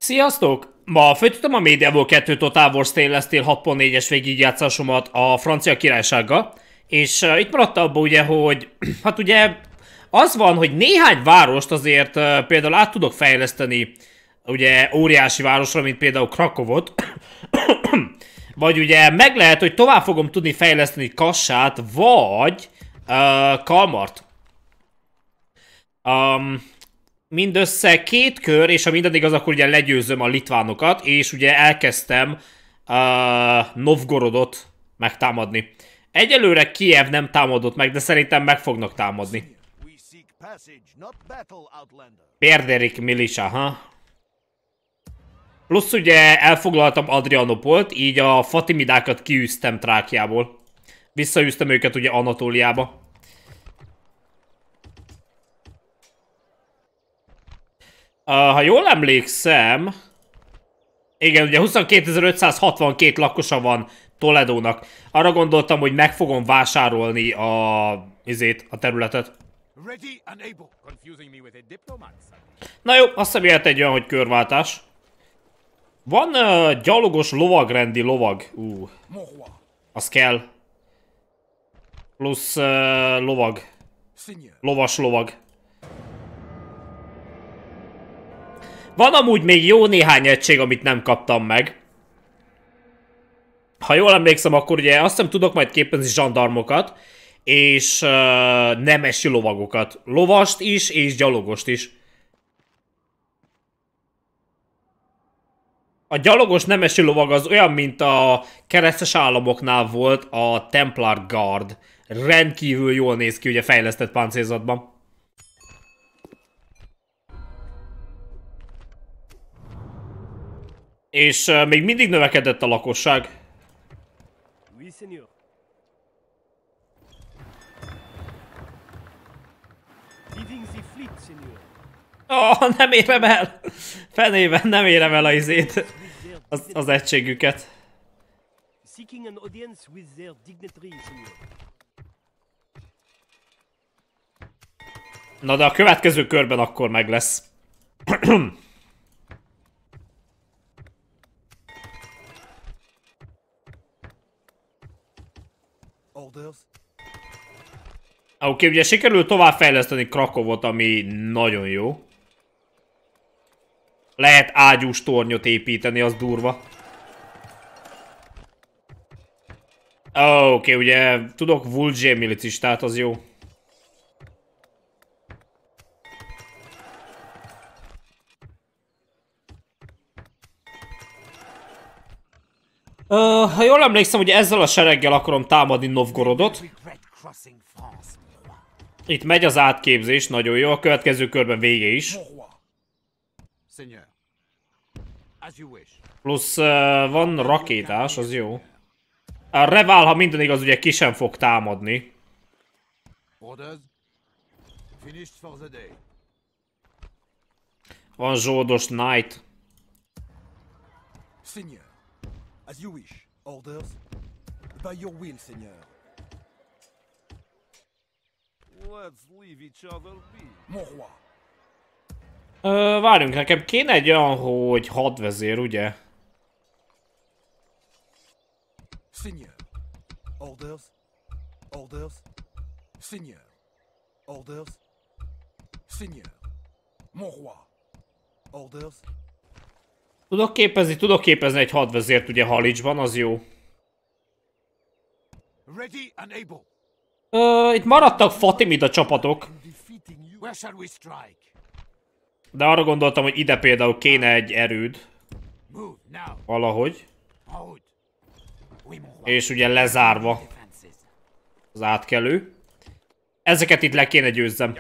Sziasztok! Ma folytatom a Medieval 2 Total War Stainless Steel 6.4-es végigjátszásomat a francia királysággal, és itt maradt abban ugye, hogy hát ugye az van, hogy néhány várost azért például át tudok fejleszteni ugye óriási városra, mint például Krakovot, vagy ugye meg lehet, hogy tovább fogom tudni fejleszteni Kassát, vagy Kalmart. Mindössze 2 kör, és ha minden igaz, akkor ugye legyőzöm a litvánokat, és ugye elkezdtem Novgorodot megtámadni. Egyelőre Kijev nem támadott meg, de szerintem meg fognak támadni. Pérderik Milica, ha? Plusz ugye elfoglaltam Adrianopolt, így a Fatimidákat kiűztem Trákiából. Visszaűztem őket ugye Anatóliába. Ha jól emlékszem... Igen, ugye 22.562 lakosa van Toledónak. Arra gondoltam, hogy meg fogom vásárolni a területet. Na jó, azt hiszem jöhet egy olyan, hogy körváltás. Van gyalogos lovagrendi lovag. Az kell. Plusz lovag. Lovas lovag. Van amúgy még jó néhány egység, amit nem kaptam meg. Ha jól emlékszem, akkor ugye azt hiszem tudok majd képezni zsandarmokat, és nemesi lovagokat. Lovast is, és gyalogost is. A gyalogos nemesi lovag az olyan, mint a keresztes államoknál volt a Templar Guard. Rendkívül jól néz ki ugye fejlesztett páncélzatban. És még mindig növekedett a lakosság. Nem érem el! Fenében nem érem el az egységüket. Na de a következő körben akkor meg lesz. Oké, ugye sikerült továbbfejleszteni Krakovot, ami nagyon jó. Lehet ágyús tornyot építeni, az durva. Oké, ugye tudok Vuldzsé milicistát, az jó. Ha jól emlékszem, hogy ezzel a sereggel akarom támadni Novgorodot. Itt megy az átképzés, nagyon jó, a következő körben vége is. Plusz van rakétás, az jó. A Revál, ha minden igaz, ugye ki sem fog támadni. Van zsoldos Knight. As you wish. Orders? By your will, Seigneur. Let's leave each other be. Mon roi. Várjunk, nekem kéne egy olyan, hogy hadvezér, ugye? Seigneur. Orders? Orders? Seigneur. Orders? Seigneur. Mon roi. Orders? Tudok képezni egy hadvezért ugye Halicsban, az jó. Itt maradtak Fatimida csapatok. De arra gondoltam, hogy ide például kéne egy erőd. Valahogy. És ugye lezárva az átkelő. Ezeket itt le kéne győzzem.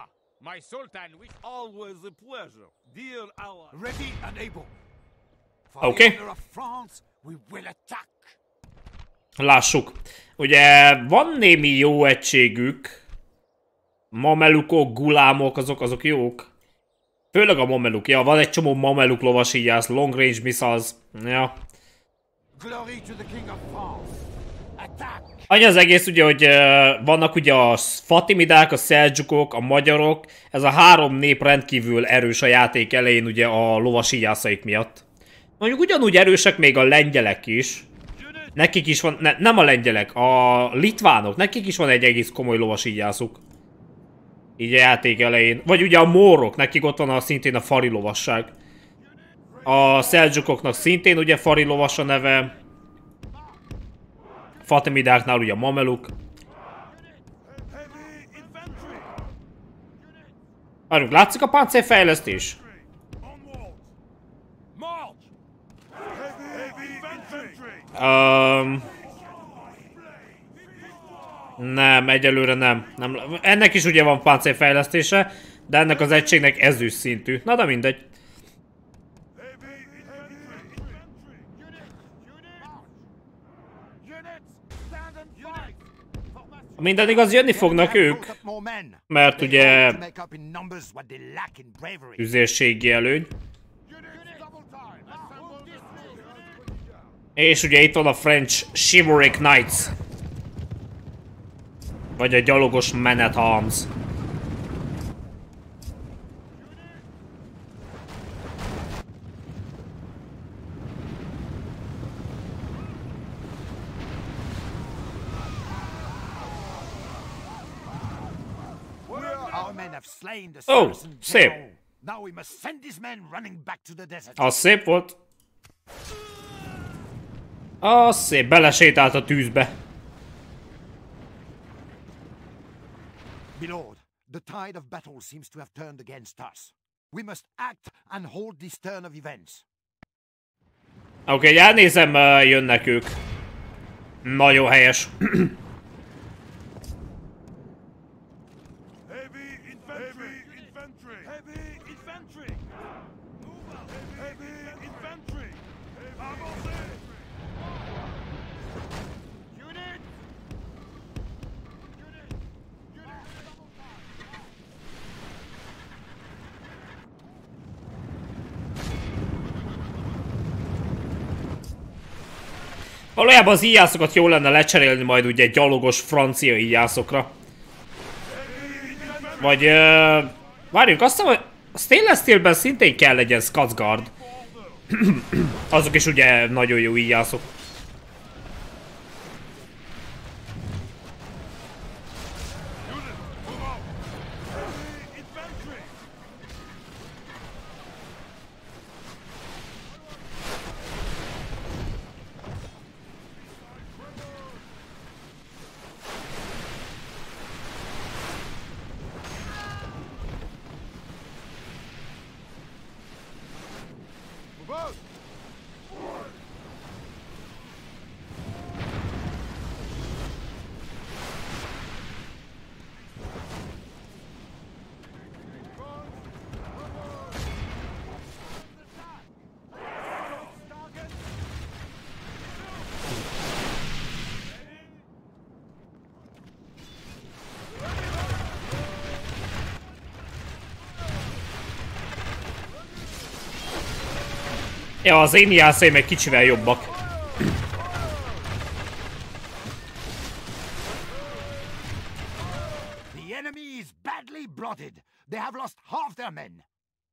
Oké. Lássuk. Ugye van némi jó egységük. Mamelukok, gulámok, azok jók. Főleg a mameluk. Ja, van egy csomó mameluk lovasígyász, long range missiles. Ja. Annyi az egész ugye, hogy vannak ugye a fatimidák, a szeldzsukok, a magyarok. Ez a három nép rendkívül erős a játék elején ugye a lovasíjászaik miatt. Mondjuk ugyanúgy erősek még a lengyelek is. Nekik is van, nem a lengyelek, a litvánok, nekik is van egy egész komoly lovasíjászuk. Így a játék elején. Vagy ugye a mórok, nekik ott van szintén a fari lovasság. A szeldzsukoknak szintén ugye fari lovas a neve. Fatimidáknál ugye a mameluk. Várjunk, látszik a páncélfejlesztés? Nem, egyelőre nem. Ennek is ugye van páncélfejlesztése, de ennek az egységnek ezüst szintű. Na de mindegy. Minden igaz, jönni fognak ők, mert ugye tüzérségi előny. És ugye itt van a French Chivalric Knights. Vagy a gyalogos Men at Arms. Oh, szép. szép. Az szép volt. Az szép, belesétált a tűzbe. Milord, the tide of battle seems to have turned against us. We must act and hold this turn of events. Oké, elnézem, jönnek ők. Nagyon helyes. Valójában az íjászokat jó lenne lecserélni majd ugye gyalogos francia íjászokra. Vagy várjunk, azt hiszem, hogy a Stainless Steelben szintén kell legyen Skarsgård. Azok is ugye nagyon jó íjászok. Ja, az én jászaim egy kicsivel jobbak. The enemy is badly blooded. They have lost half their men.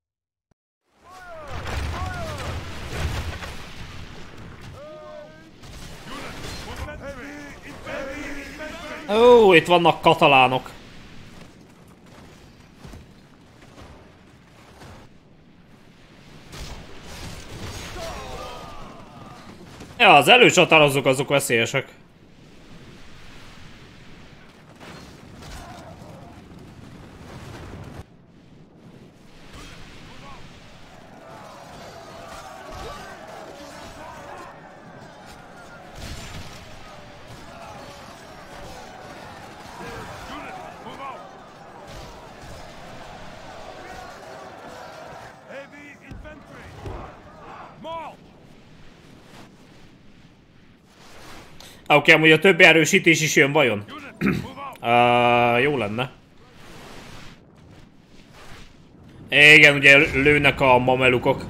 Ó, itt vannak katalánok. Ja, az előcsatározók azok veszélyesek. Oké, amúgy a többi erősítés is jön vajon? Jó lenne. Igen, ugye lőnek a mamelukok.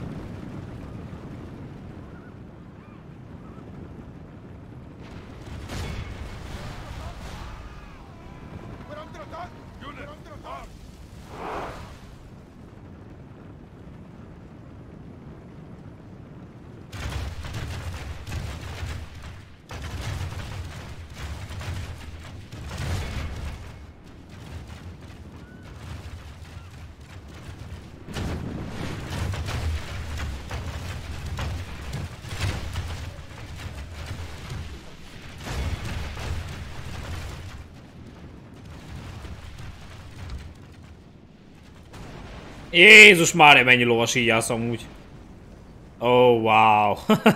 Jézus Mária, mennyi lovas íjász amúgy. Oh, wow.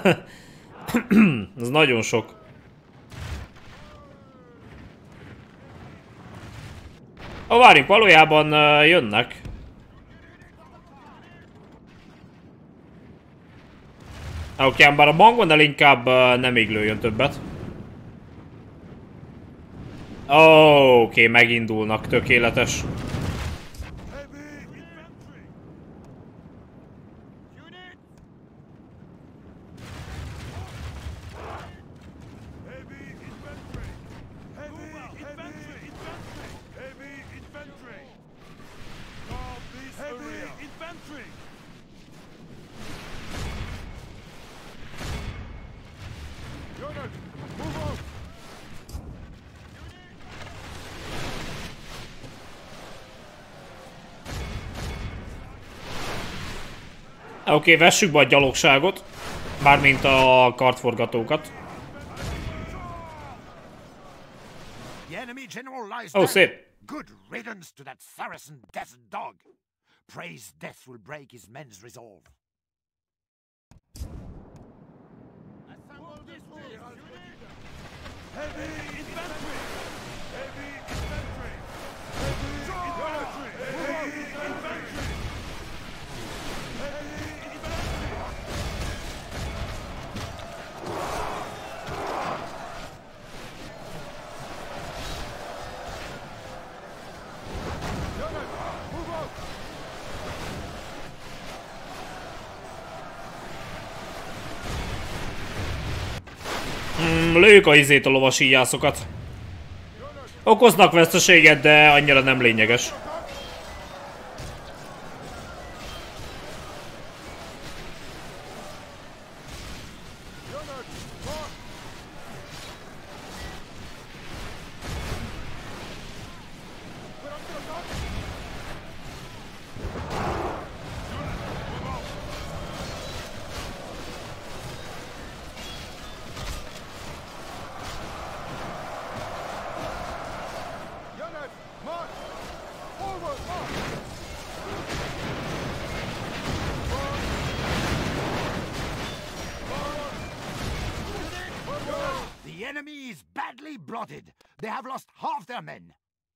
Ez nagyon sok. Várjunk, valójában jönnek. Oké, bár a bangon inkább nem még lőjön többet. Oké, megindulnak, tökéletes. Oké, vessük be a gyalogságot. Mármint a kartforgatókat. Ó, szép. Good riddance to that Saracen death dog. Praise death will break his men's resolve. Heavy infantry! Heavy infantry! Heavy infantry! Heavy infantry! Heavy infantry! Move out! Lőjük a izét, a lovas íjászokat. Okoznak veszteséget, de annyira nem lényeges. The enemy is badly blotted. They have lost half their men.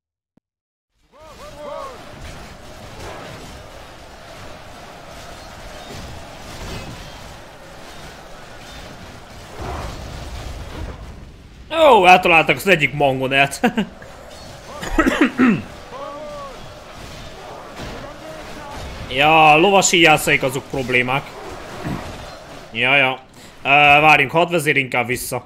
Ó, eltaláltak az egyik mangonelt. Ja, lovas íjászaik azok problémák. Ja. Várjunk, hadvezér inkább vissza.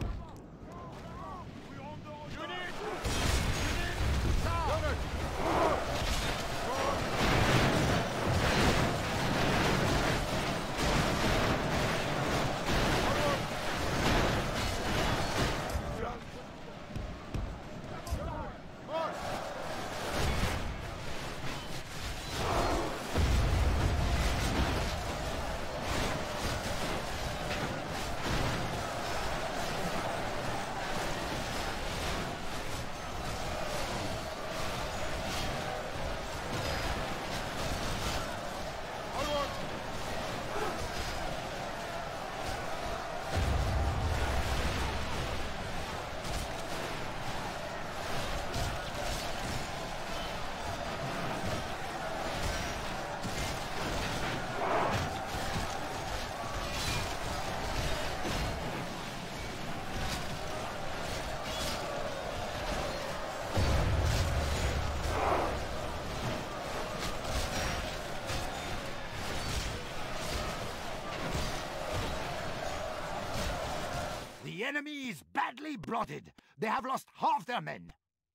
The enemy is badly blotted. They have lost half their men.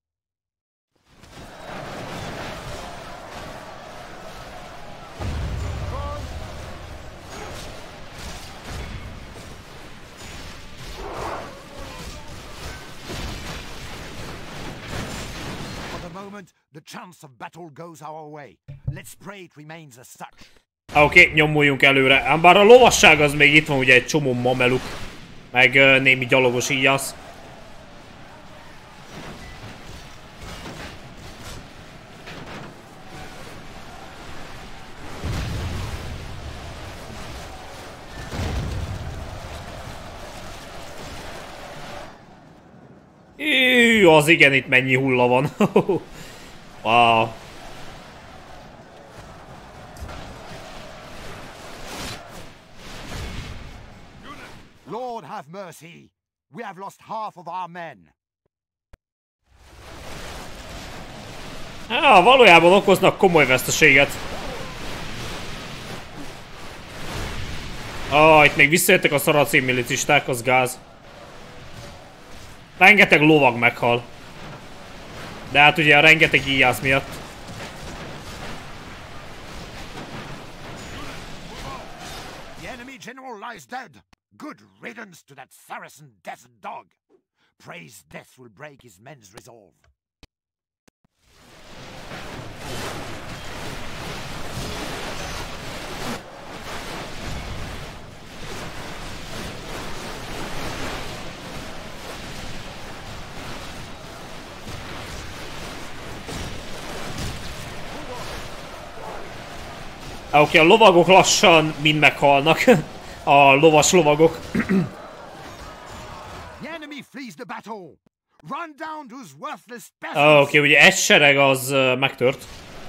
For the moment, the chance of battle goes our way. Let's pray it remains as such. Oké, nyomuljunk előre. Ám bár a lovasság az még itt van, ugye egy csomó mameluk. Meg némi gyalogos íjász. Hű, az igen, itt mennyi hulla van. Wow. Lord have mercy. We have lost half of our men. Valójában okoznak komoly veszteséget. Itt még visszajöttek a szaracén milicisták, az gáz. Rengeteg lovag meghal. De hát ugye a rengeteg íjász miatt. The enemy general lies dead. Good riddance to that Saracen desert dog. Praise death will break his men's resolve. Oké, a lovagok lassan mind meghalnak. A lovas lovagok. Oké, ugye egy sereg az megtört.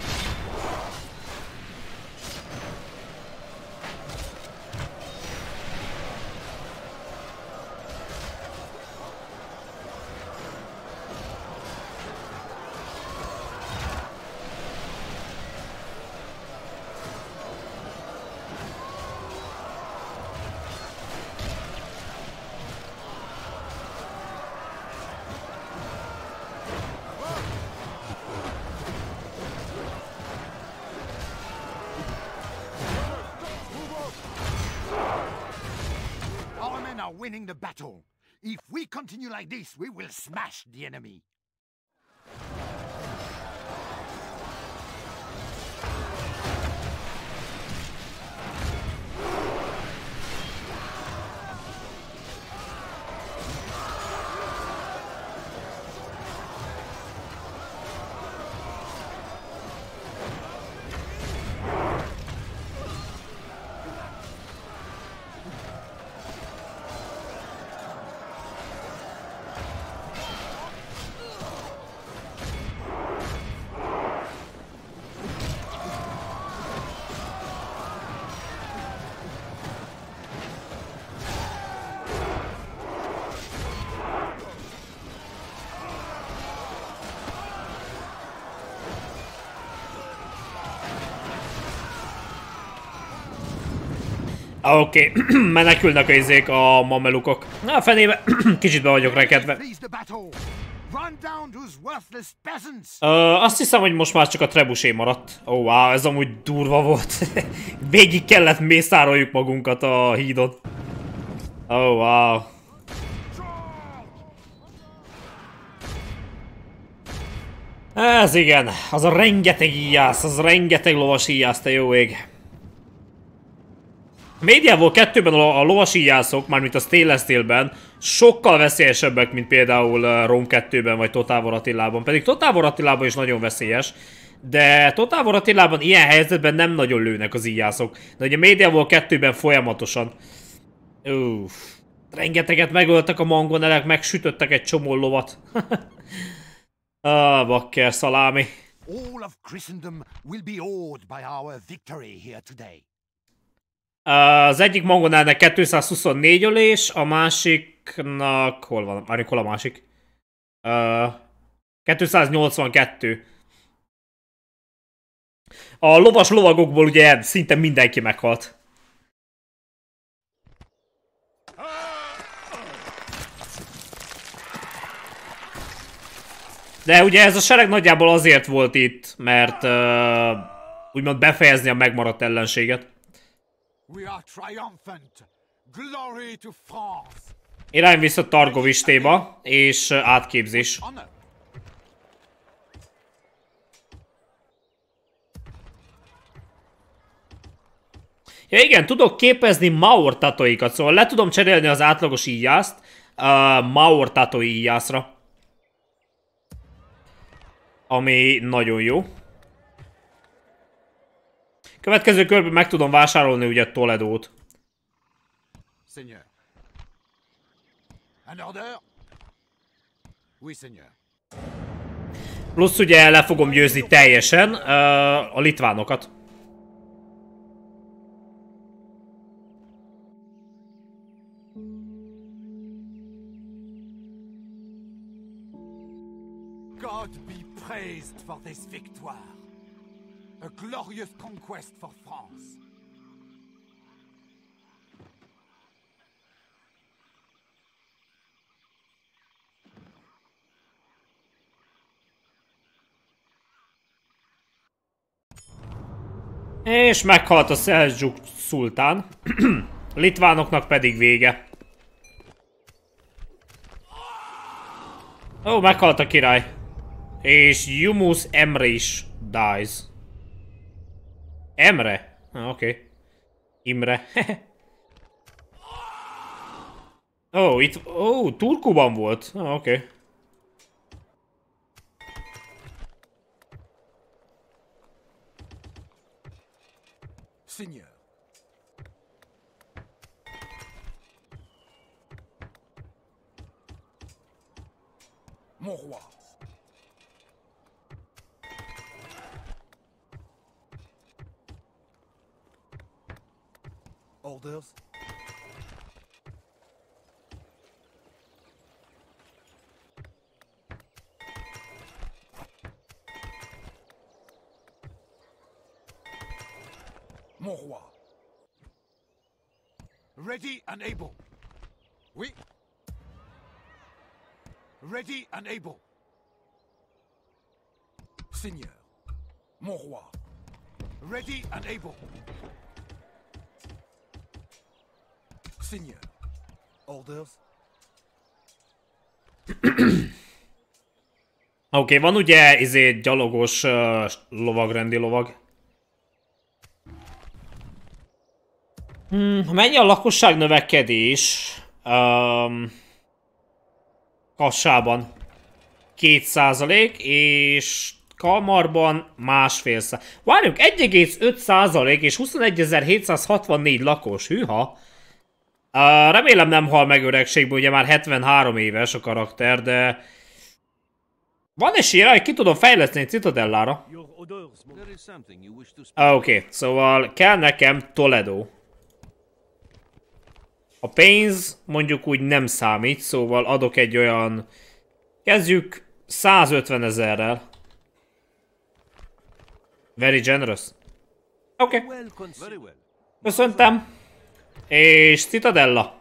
Winning the battle. If we continue like this, we will smash the enemy. Oké, menekülnek a izék, a mamelukok. Na, fenébe, kicsit be vagyok rekedve. Azt hiszem, hogy most már csak a trebusé maradt. Ó, wow, ez amúgy durva volt. Végig kellett mészároljuk magunkat a hídon. Ó, wow. Ez igen, az a rengeteg íjász, az rengeteg lovas íjász, te jó ég. Medieval 2-ben a lovas íjászok, mármint a Stainless Steel-ben, sokkal veszélyesebbek, mint például Rome 2-ben vagy Total War Attilában. Pedig Total War Attilában is nagyon veszélyes, de Total War Attilában ilyen helyzetben nem nagyon lőnek az íjászok. De ugye Medieval 2-ben folyamatosan. Uff. Rengeteget megöltek a mangonelek, megsütöttek egy csomó lovat. Bakker szalámi. All of Christendom will be awed by our victory here today. Az egyik mongonelnek 224 ölés, a másiknak... Hol van? Már hol a másik? 282. A lovas lovagokból ugye szinte mindenki meghalt. De ugye ez a sereg nagyjából azért volt itt, mert úgymond befejezni a megmaradt ellenséget. Irány vissza Targovistéba, és átképzés. Ja igen, tudok képezni Maor tatoikat, szóval le tudom cserélni az átlagos íjászt Maor tatoi íjászra. Ami nagyon jó. Következő körben meg tudom vásárolni ugye Toledót. Seigneur. An order? Oui, seigneur. Plusz ugye le fogom győzni teljesen a litvánokat. God be praised for this victoire. A glorious conquest for France. És meghalt a Szeldzsuk szultán. Litvánoknak pedig vége. Ó, meghalt a király. És Jumus Emre is dies. Emre? Oké. Imre. Ó, itt... Ó, Turkuban volt. Oké. Seigneur. Mon roi. Orders. Mon roi. Ready and able. Oui. Ready and able. Seigneur. Mon roi. Ready and able. Seigneur. Orders. Oké, van ugye gyalogos lovagrendi lovag. Mennyi a lakosság növekedés? Kassában 2% és Kalmarban 1,5%. Várjunk, 1,5% és 21.764 lakos. Hűha! Remélem nem hal meg öregségben, ugye már 73 éves a karakter, de... Van esélye, hogy ki tudom fejleszteni egy Citadellára. Oké, szóval kell nekem Toledo. A pénz mondjuk úgy nem számít, szóval adok egy olyan... Kezdjük 150 000-rel. Very generous. Oké. Köszöntem. És Citadella.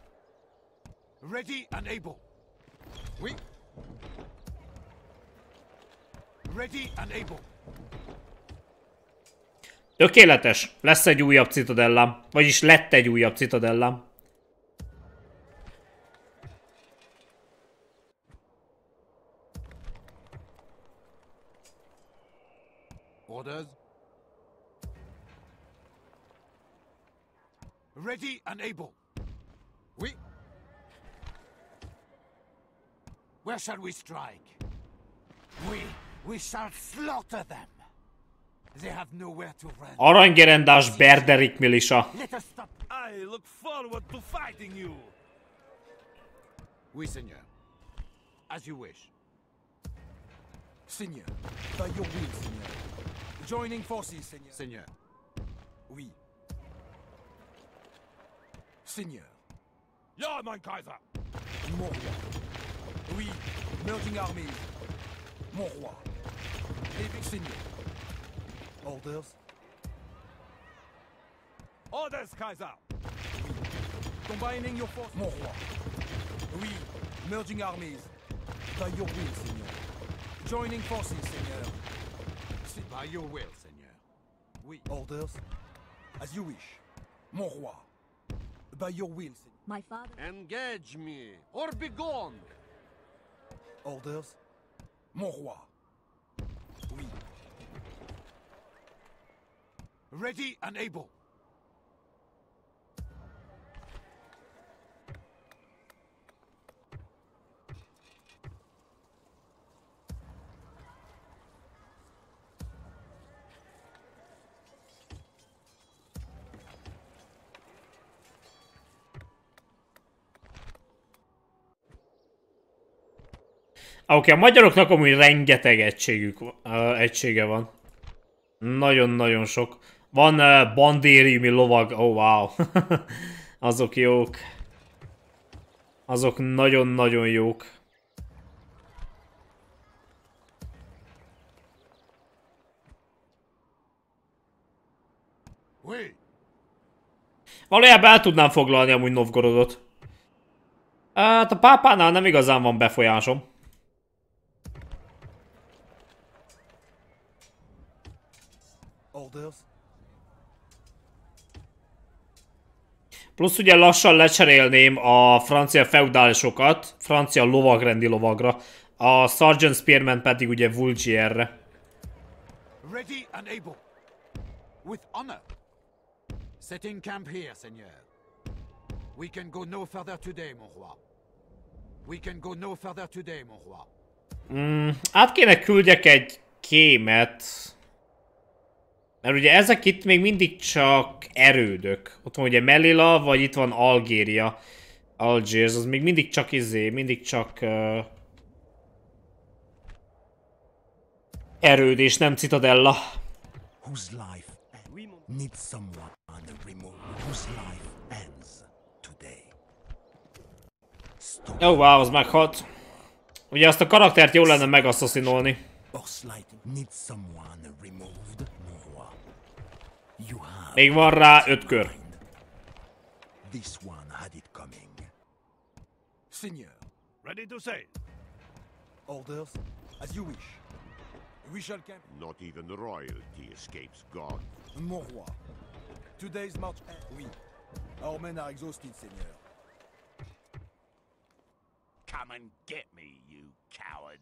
Ready and able. Oui. Ready and able. Tökéletes. Lesz egy újabb Citadellám. Vagyis lett egy újabb Citadellám. Orders. Ready and able. Oui. Where shall we strike? We shall slaughter them. They have nowhere to run. Aranygerendás Berderik milisa. Let us stop. I look forward to fighting you. Oui, seigneur. As you wish. Seigneur. By your will, Seigneur. Joining forces, Seigneur. Seigneur. Oui. Seigneur. Ja, mein Kaiser. Mon roi. Oui. Merging armies. Mon roi. Leaving Seigneur. Orders. Orders, Kaiser. Combining your forces. Mon roi. Oui. Merging armies. By your will, Seigneur. Joining forces, Seigneur. By your will, seigneur. Oui. Orders. As you wish. Mon roi. By your will, Seigneur. My father. Engage me, or be gone. Orders. Mon roi. Oui. Ready and able. Oké, a magyaroknak amúgy rengeteg egysége van. Nagyon-nagyon sok. Van bandériumi lovag, oh wow. Azok jók. Azok nagyon-nagyon jók. Valójában el tudnám foglalni amúgy Novgorodot. Hát a pápánál nem igazán van befolyásom. Orders? Plusz ugye lassan lecserélném a francia feudálisokat, francia lovagrendi lovagra, a Sergeant Spearman pedig ugye Vulgierre. Ready and able. With honor. Setting camp here, seigneur. We can go no further today, mon roi. We can go no further today, mon roi. Át kéne küldjek egy kémet. Mert ugye ezek itt még mindig csak erődök. Ott van ugye Melilla, vagy itt van Algéria. Algiers, az még mindig csak mindig csak erőd és nem citadella. Whose life needs someone removed. Whose life ends today. Ó, wow, az meghalt. Ugye azt a karaktert jól lenne megasszaszinolni. Needs someone removed. You have még van rá 5 kör. This one had it coming. Seigneur. Ready to sail. Orders? As you wish. We shall camp. Not even royalty escapes God. Mon roi. Today's march. Oui. Our men are exhausted, seigneur. Come and get me, you coward.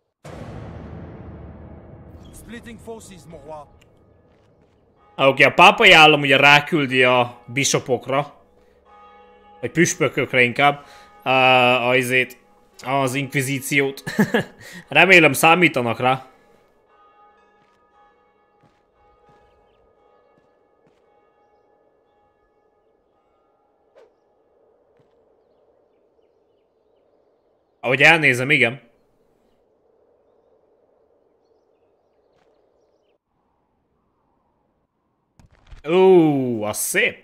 Splitting forces, mon roi. Oké, a pápai állam ugye ráküldi a bishopokra, vagy püspökökre inkább, az inkvizíciót. Remélem számítanak rá. Ahogy elnézem, igen. Ó, az szép.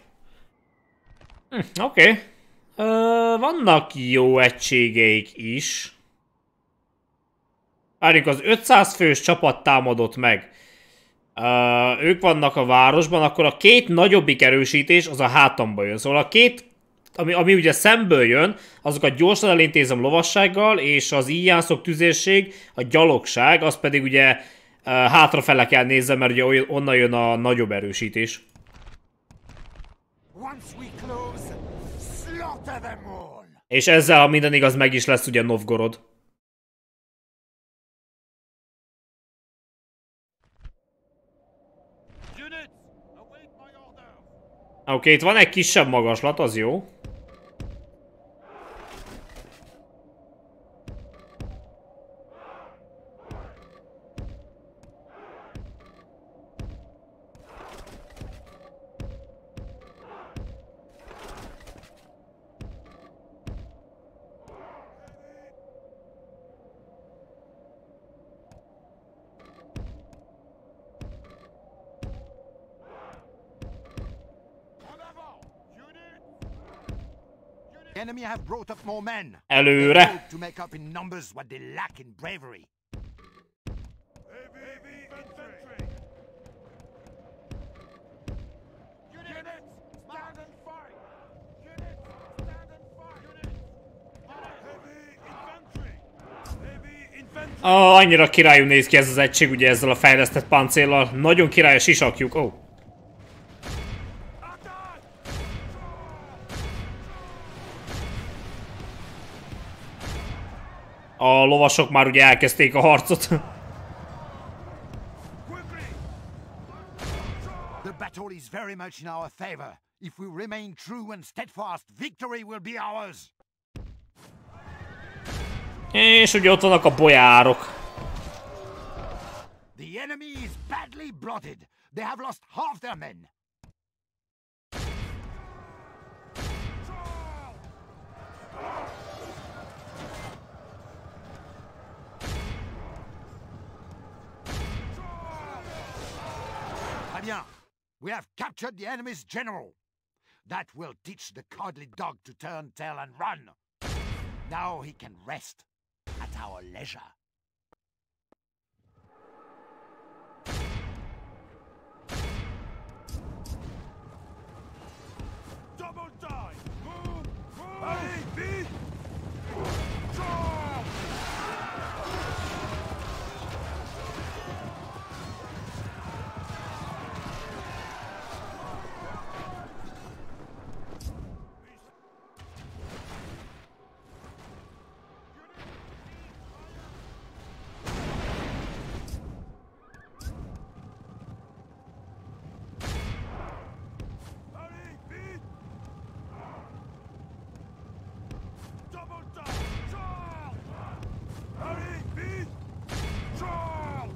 Oké. Vannak jó egységeik is. Várjuk, az 500 fős csapat támadott meg. Ők vannak a városban, akkor a két nagyobbik erősítés az a hátamba jön. Szóval a két, ami ugye szemből jön, azokat gyorsan elintézem lovassággal, és az íjászok tüzérség, a gyalogság, az pedig ugye hátrafele kell nézzem, mert ugye onnan jön a nagyobb erősítés. És ezzel, ha minden igaz, meg is lesz ugye Novgorod. Oké, itt van egy kisebb magaslat, az jó. The enemy have brought up more men. Előre. They hope to make up in numbers what they lack in bravery. Heavy infantry. Units, stand and fight. Units, stand and fight. Heavy infantry. Annyira királyú néz ki ez az egység, ugye ezzel a fejlesztett páncéllal. Nagyon királyos sisakjuk. Ó. A lovasok már ugye elkezdték a harcot. The battle is very much in our favor. If we remain true and steadfast, victory will be ours. És ugye ott vannak a bolyárok. The enemy is badly blooded. They have lost half their men. bien. We have captured the enemy's general. That will teach the cowardly dog to turn tail and run. Now he can rest at our leisure. Double dive! Move! Move! Allez, vite! Charge! Allez, vite! Double dive! Charge! Allez, vite! Charge!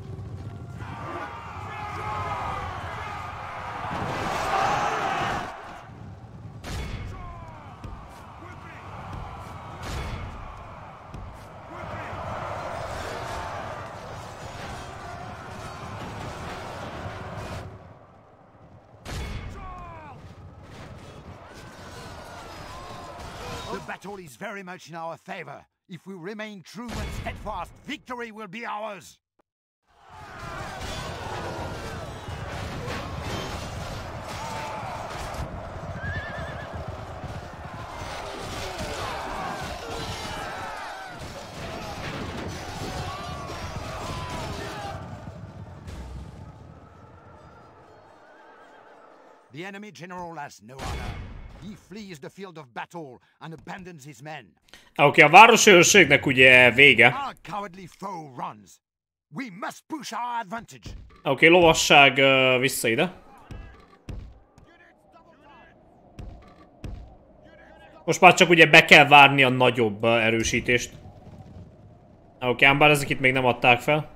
The battle is very much in our favor. If we remain true and steadfast, victory will be ours. The enemy general has no honor. He flees the field of battle and abandons his men. Oké, a városi őrségnek ugye vége. Our cowardly foe runs. We must push our advantage. Oké, lovasság vissza ide. Most már csak ugye be kell várni a nagyobb erősítést. Oké, ám bár ezek itt még nem adták fel.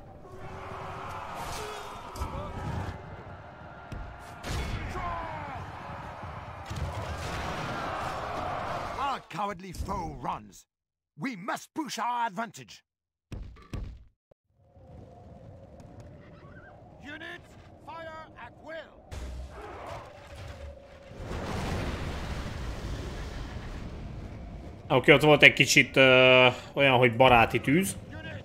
Our cowardly foe runs. We must push our advantage. Units, fire at will. Oké, ott volt egy kicsit olyan, hogy baráti tűz.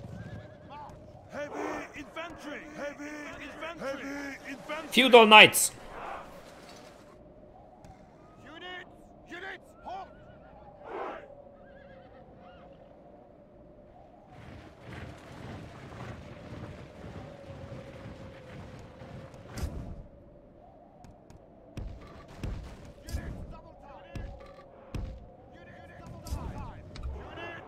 Heavy infantry! Heavy infantry! Heavy infantry! Feudal Knights! Units, units, halt! Units, double time! Units, double time! Units!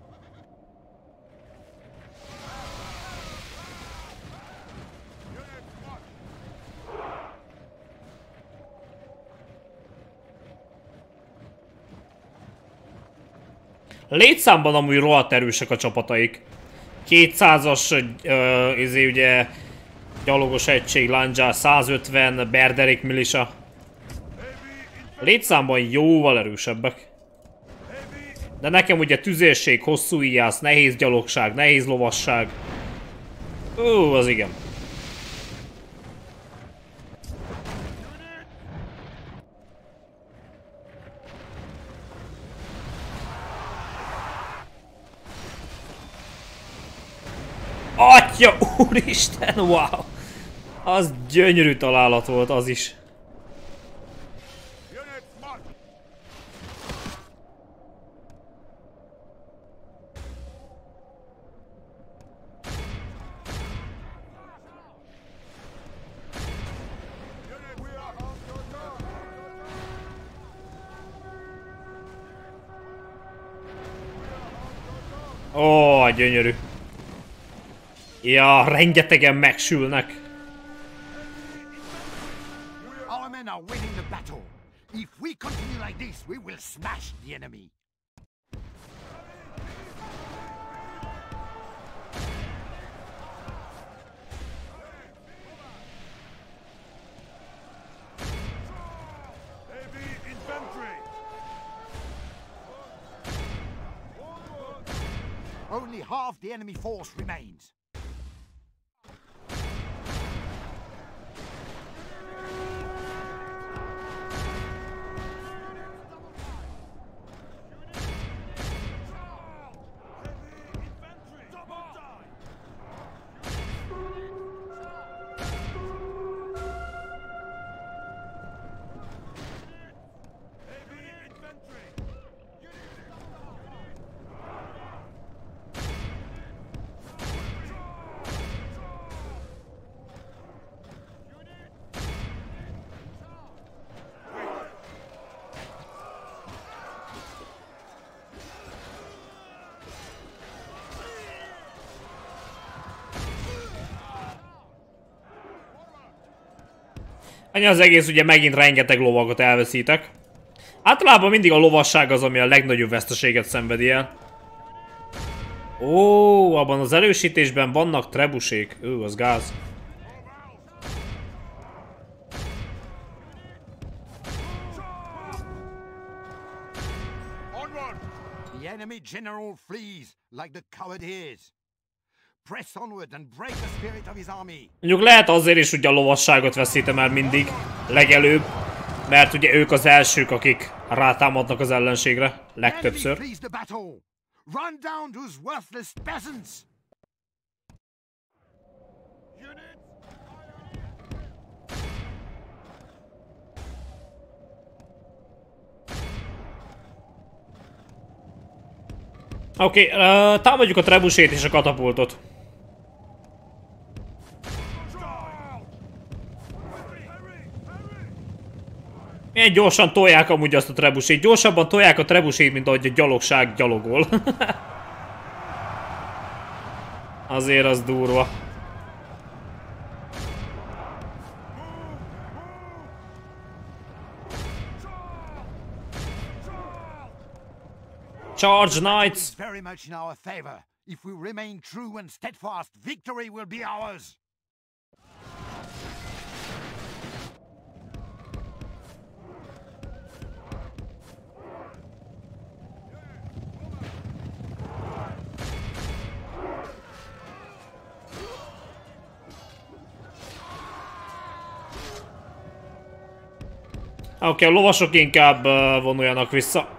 Units, march! Létszámban amúgy rohadt erősek a csapataik. 200-as ugye gyalogos egység, Landzsá, 150, Berderik milisa. Létszámban jóval erősebbek. De nekem ugye tüzérség, hosszú íjász, nehéz gyalogság, nehéz lovasság. Az igen. Atya úristen, wow! Az gyönyörű találat volt, az is. Units, march! Unit, we are on your turn! Ó, gyönyörű. Ja, rengetegen megsülnek. Our men are winning the battle. If we continue like this, we will smash the enemy. Heavy infantry! Only half the enemy force remains. Az egész ugye megint rengeteg lovagot elveszítek. Általában mindig a lovasság az, ami a legnagyobb veszteséget szenvedi el. Ó, abban az erősítésben vannak trebusék. Az gáz. The enemy general flees like the coward he is. Press onward and break the spirit of his army. Mondjuk lehet azért is, hogy a lovasságot veszítem el mindig, legelőbb, mert ugye ők az elsők, akik rátámadnak az ellenségre, legtöbbször. Run down those worthless peasants. Oké, támadjuk a trebusét és a katapultot. Milyen gyorsan tolják amúgy azt a trebusét. Gyorsabban tolják a trebusét, mint ahogy a gyalogság gyalogol. Azért az durva. Charge Knights! Very much in our favor. If we remain true and steadfast, victory will be ours. Oké, a lovasok inkább vonuljanak vissza.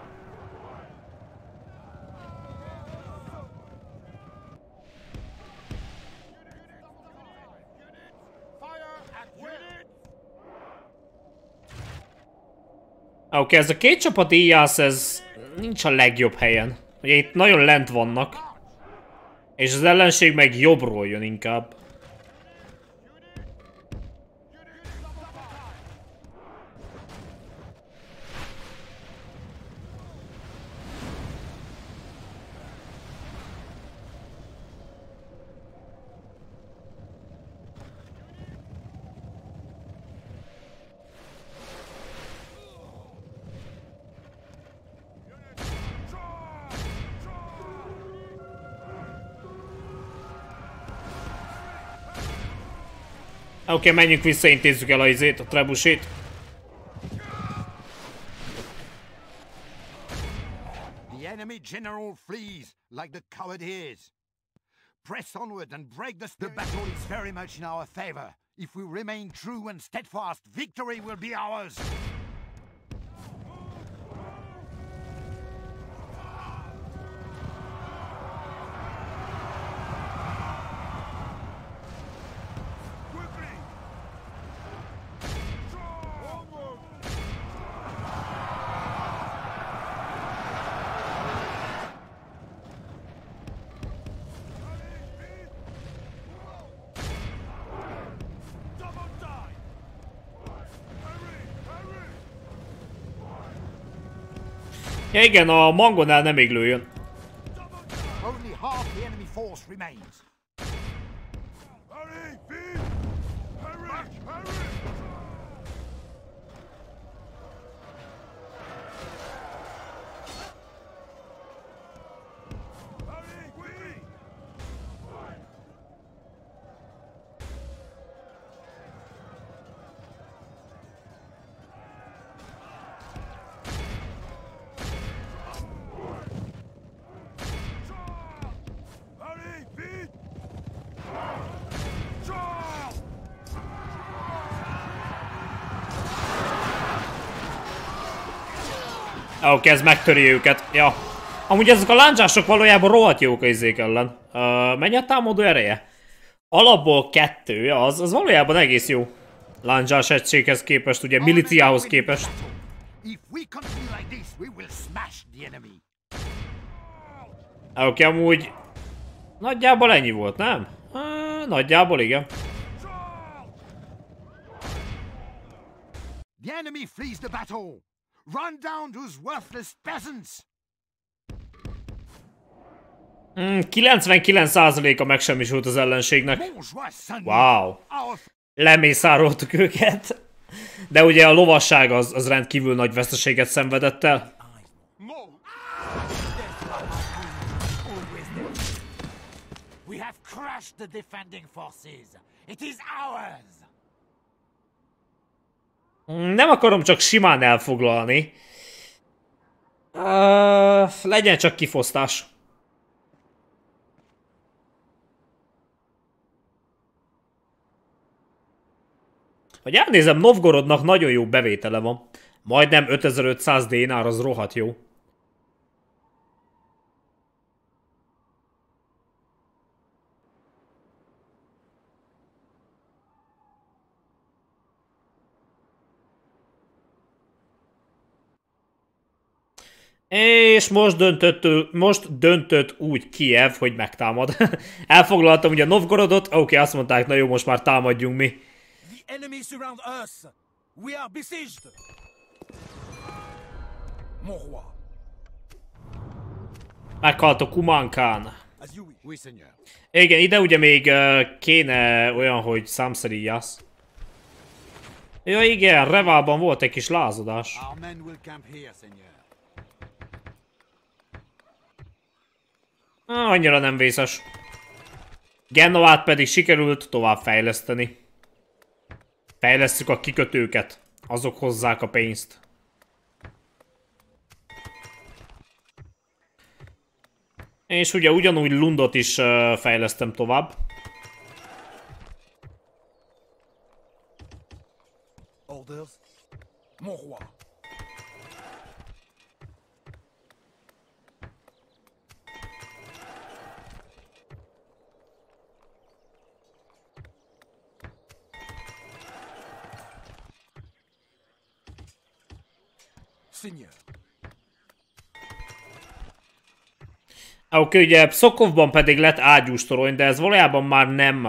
Oké, ez a két csapat íjász, ez nincs a legjobb helyen. Ugye itt nagyon lent vannak. És az ellenség meg jobbról jön inkább. Oké, menjünk vissza, intézzük el a trebusét. The enemy general flees like the coward he is. Press onward and break the spirit. The battle is very much in our favor. If we remain true and steadfast, victory will be ours. Ja igen, a mangonál nem még lőjön. Only half the enemy force remains. Oké, ez megtöri őket. Ja. Amúgy ezek a lándzsások valójában rohadt jók a izék ellen. Mennyi a támadó ereje? Alapból 2, az valójában egész jó. Lándzsás egységhez képest, ugye milíciához képest. Oké, amúgy nagyjából ennyi volt, nem? Nagyjából igen. The enemy flees the battle. Run down those worthless peasants. 99%-a megsemmisült az ellenségnek. Wow. Lemészároltuk őket. De ugye a lovasság az rendkívül nagy veszteséget szenvedett el. We have crushed the defending forces. It is ours. Nem akarom csak simán elfoglalni. Legyen csak kifosztás. Hogy elnézem, Novgorodnak nagyon jó bevétele van. Majdnem 5500 dénár, az rohadt jó. És most döntött úgy Kijev, hogy megtámad. Elfoglaltam ugye Novgorodot, oké, azt mondták, na jó, most már támadjunk mi. The enemy surround us. We are besieged. Mon roi. Meghalt a Kuman Khan. As you wish. Oui, seigneur. Igen, ide ugye még kéne olyan, hogy Samserias. Ja igen, Revában volt egy kis lázadás. Our men will camp here, seigneur. Annyira nem vészes. Genovát pedig sikerült tovább fejleszteni. Fejlesszük a kikötőket. Azok hozzák a pénzt. És ugye ugyanúgy Lundot is fejlesztem tovább. Orders. Mon roi. Seigneur. Oké, ugye Pszokovban pedig lett ágyús torony, de ez valójában már nem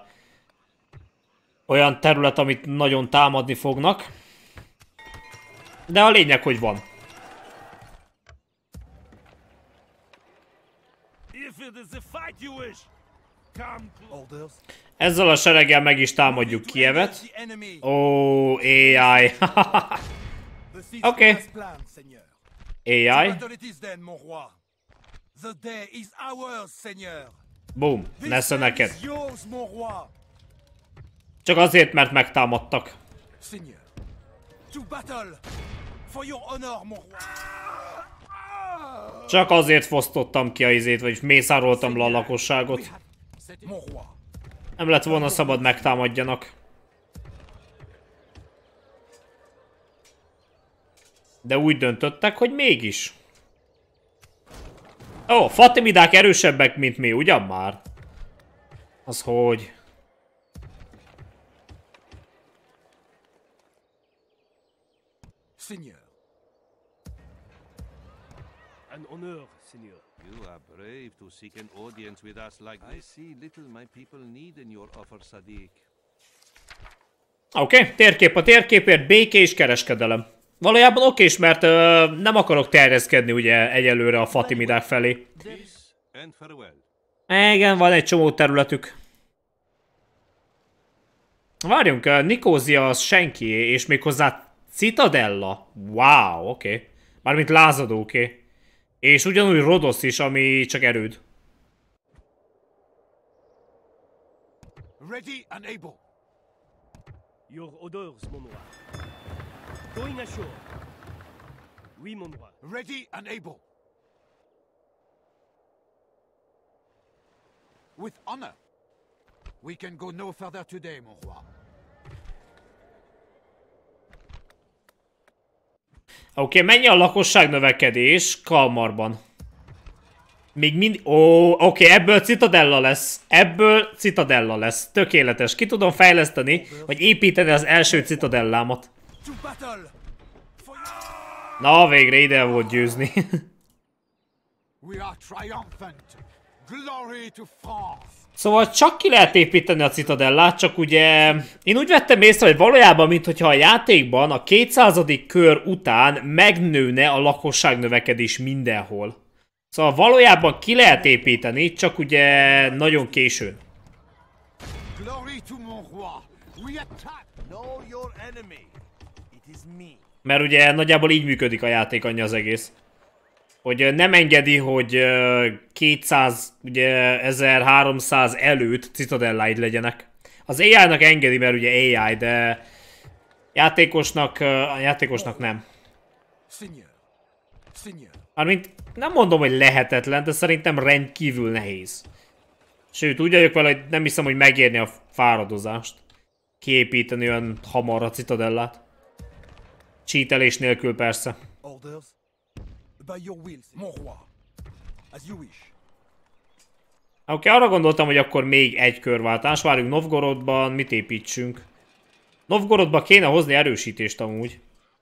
olyan terület, amit nagyon támadni fognak. De a lényeg, hogy van. Orders. Ezzel a sereggel meg is támadjuk Kijevet. The enemy. Ó, AI. The siege Okay. has planned, seigneur. AI. Battle it is then, mon roi. The day is ours, seigneur. Boom. This Nesze land neked. is yours, mon roi. Csak azért, mert megtámadtak. Seigneur. To battle. For your honor, mon roi. Csak azért fosztottam ki a izét, vagyis mészároltam le a lakosságot. Mon roi. Nem lett volna szabad megtámadjanak. De úgy döntöttek, hogy mégis. Ó, Fatimidák erősebbek, mint mi, ugyan már? Az hogy? Seigneur. An honor, Seigneur. You are brave to seek an audience with us like this. I see little my people need in your offer, Sadiq. Oké, térkép a térképért, béke és kereskedelem. Valójában okés, mert nem akarok terjeszkedni ugye egyelőre a Fatimidák felé. Peace and farewell. Igen, van egy csomó területük. Várjunk, Nikózia az senkié, és méghozzá Citadella. Wow, oké. Mármint lázadó, oké. És ugyanúgy Rodosz is, ami csak erőd. Ready and able. Your orders, mon roi. Going ashore. Oui, mon roi. Ready and able. With honor. We can go no further today, mon roi. Oké, mennyi a lakosság növekedés Kalmarban? Még mindig... Ó, oké, ebből Citadella lesz. Ebből Citadella lesz. Tökéletes. Ki tudom fejleszteni, vagy építeni az első Citadellámat. To battle. For Na, végre ide volt győzni. We are triumphant. Glory to France. Szóval csak ki lehet építeni a Citadellát, csak ugye... Én úgy vettem észre, hogy valójában, mintha a játékban a 200. kör után megnőne a lakosság növekedés mindenhol. Szóval valójában ki lehet építeni, csak ugye nagyon későn. Glory to mon roi. We attack. Know your enemy. Mert ugye nagyjából így működik a játék, annyi az egész. Hogy nem engedi, hogy 200, ugye 1300 előtt citadelláid legyenek. Az AI-nak engedi, mert ugye AI, de játékosnak nem. Seigneur. Seigneur. Mármint nem mondom, hogy lehetetlen, de szerintem rendkívül nehéz. Sőt, úgy vagyok vele, hogy nem hiszem, hogy megérni a fáradozást. Kiépíteni olyan hamar a citadellát. Cheatelés nélkül persze. Orders? By your will, mon roi. As you wish. Oké, arra gondoltam, hogy akkor még egy körváltás. Várjunk Novgorodban, mit építsünk? Novgorodba kéne hozni erősítést amúgy.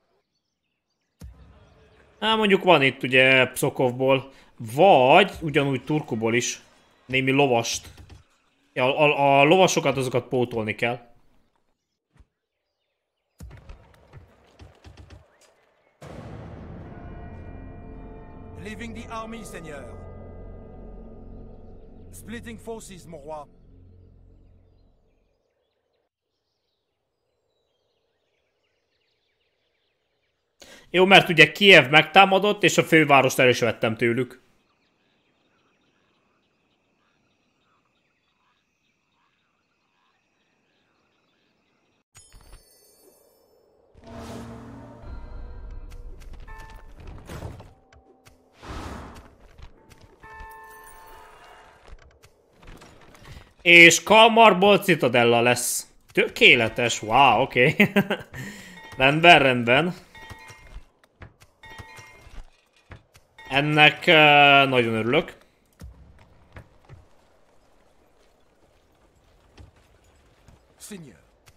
Mondjuk van itt ugye Pszokovból, vagy ugyanúgy Turkuból is. Némi lovast. Ja, a lovasokat azokat pótolni kell. Leaving the army, seigneur. Splitting forces, mon roi. Jó, mert ugye Kijev megtámadott, és a fővárost el is vettem tőlük. És Kalmarból Citadella lesz. Tökéletes, wow, oké. Okay. Rendben, rendben. Ennek nagyon örülök. Seigneur.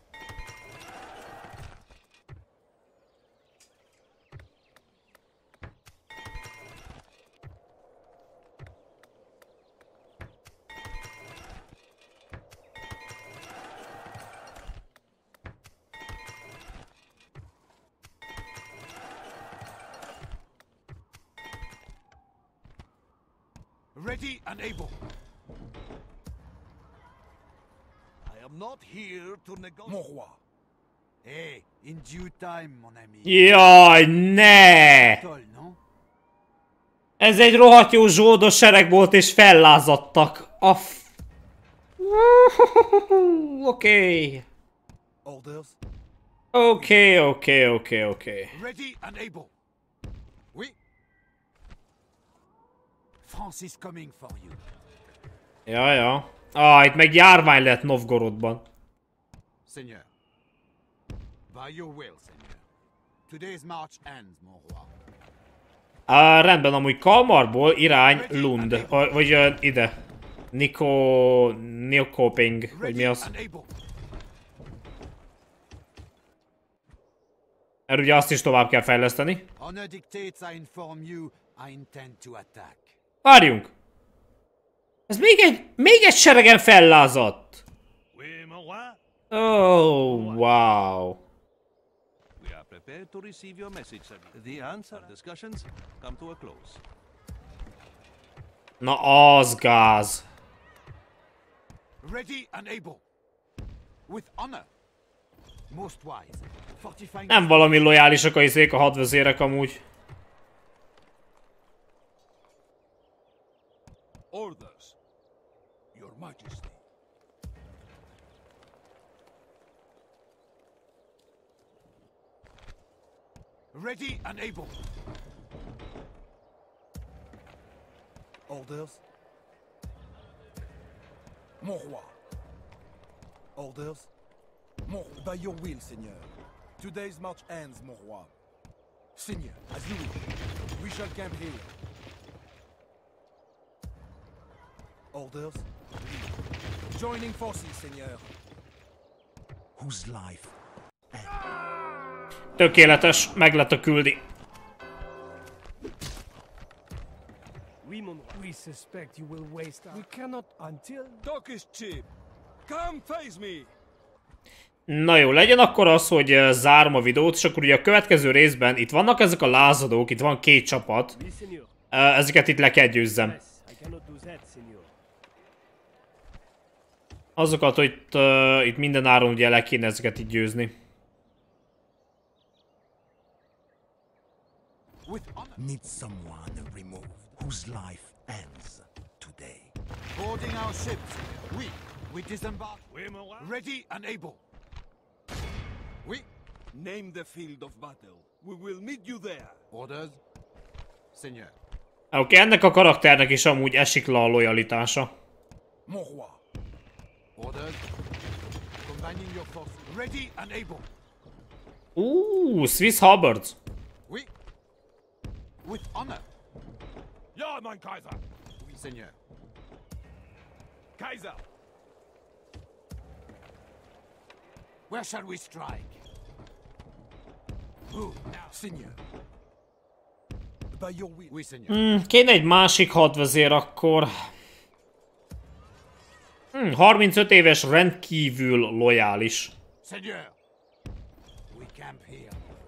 Ready and able. I am not here to negotiate. Mon roi. Hey, in due time, mon ami. Jaj, ne! Tol, non? Ez egy rohadt jó zsoldos sereg volt, és fellázadtak. Oké. Orders? Oké. Ready and able. Oui. France is coming for you. Ja. Itt meg járvány lett Novgorodban. Seigneur. By your will, seigneur. Today's march ends, mon roi. Rendben, amúgy Kalmarból irány Lund, vagy ide. Nikoping, vagy mi az? And able. Mert ugye azt is tovább kell fejleszteni. Honor dictates I inform you I intend to attack. Várjunk! Ez még egy seregen fellázadt! Oui, mon roi. Oh, wow. We are prepared to receive your message, sir. The answer discussions come to a close. Na az gáz. Ready and able. With honor. Most wise. Fortifying. Nem valami lojálisak a izék, a hadvezérek amúgy. Orders. Your Majesty. Ready and able. Orders? Mon roi. Orders? By your will, seigneur. Today's march ends, mon roi. Seigneur, as you wish. We shall camp here. Orders? Joining forces, seigneur. Whose life? Tökéletes, meg lett a küldi. Oui, mon roi. We suspect you will waste our... We cannot until... Talk is cheap. Come face me. Na jó, legyen akkor az, hogy zárom a videót, és akkor ugye a következő részben itt vannak ezek a lázadók, itt van 2 csapat. Oui, seigneur. Ezeket itt le kell győzzem. Yes, I cannot do that, seigneur. Azokat, hogy itt minden áron ugye le kéne ezeket így győzni. With honor. Need someone removed whose life ends today. Boarding our ships. We disembark. Oui, mon roi. Ready and able. We Name the field of battle. We will meet you there. orders. Seigneur. Oké, ennek a karakternek is amúgy esik le a lojalitása. Mon roi. Orders. Combining your forces. Ready and able. Swiss Halberds. We with honor. Ja, mein Kaiser. Seigneur. Kaiser. Where shall we strike? Who now? Seigneur. By your will. Oui, seigneur. Kéne egy másik hadvezér akkor. 35 éves, rendkívül lojális. Seigneur. We camp here.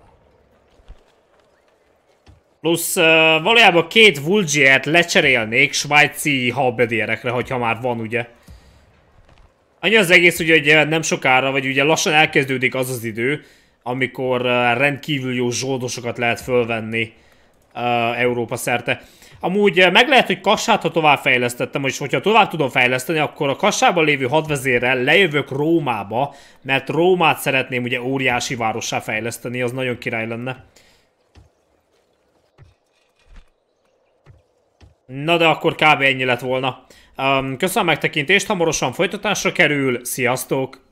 Plusz valójában 2 Vulgiert lecserélnék svájci halbedérekre, hogyha már van, ugye. Annyi az egész, ugye nem sokára, vagy ugye lassan elkezdődik az az idő, amikor rendkívül jó zsoldosokat lehet fölvenni Európa szerte. Amúgy meg lehet, hogy Kassát, ha tovább fejlesztettem, és hogyha tovább tudom fejleszteni, akkor a Kassában lévő hadvezérrel lejövök Rómába, mert Rómát szeretném ugye óriási várossá fejleszteni, az nagyon király lenne. Na de akkor kb. Ennyi lett volna. Köszönöm a megtekintést, hamarosan folytatásra kerül, sziasztok!